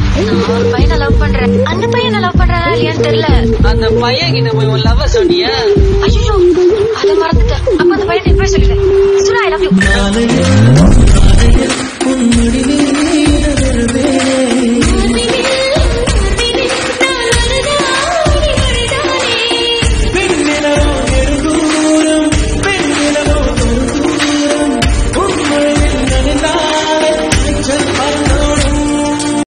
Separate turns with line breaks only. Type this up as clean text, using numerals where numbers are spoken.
நான் ஒரு பையனை லவ் பண்றேன். அந்த பையனை லவ் பண்றானா இல்லையான்னு தெரியல.
அந்த பையன் கிட்ட போய் உன் லவ் சொன்னியா?
ஐயோ,